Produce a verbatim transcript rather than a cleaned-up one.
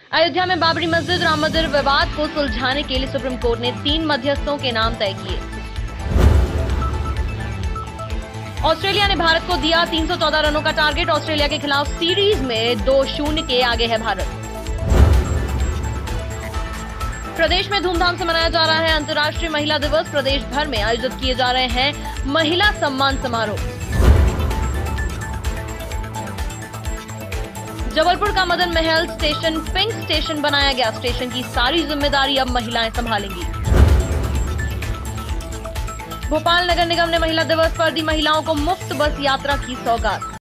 अयोध्या में बाबरी मस्जिद राम मंदिर विवाद को सुलझाने के लिए सुप्रीम कोर्ट ने तीन मध्यस्थों के नाम तय किए। ऑस्ट्रेलिया ने भारत को दिया तीन सौ चौदह रनों का टारगेट। ऑस्ट्रेलिया के खिलाफ सीरीज में दो शून्य के आगे है भारत। प्रदेश में धूमधाम से मनाया जा रहा है अंतर्राष्ट्रीय महिला दिवस। प्रदेश भर में आयोजित किए जा रहे हैं महिला सम्मान समारोह। जबलपुर का Madan Mahal station pink station बनाया गया। स्टेशन की सारी जिम्मेदारी अब महिलाएं संभालेंगी। भोपाल नगर निगम ने महिला दिवस पर दी महिलाओं को मुफ्त बस यात्रा की सौगात।